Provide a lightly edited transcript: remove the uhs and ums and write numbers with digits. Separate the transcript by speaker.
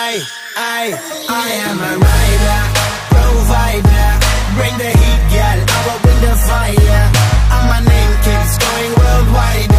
Speaker 1: I am a rider, provider. Bring the heat, girl, I will bring the fire.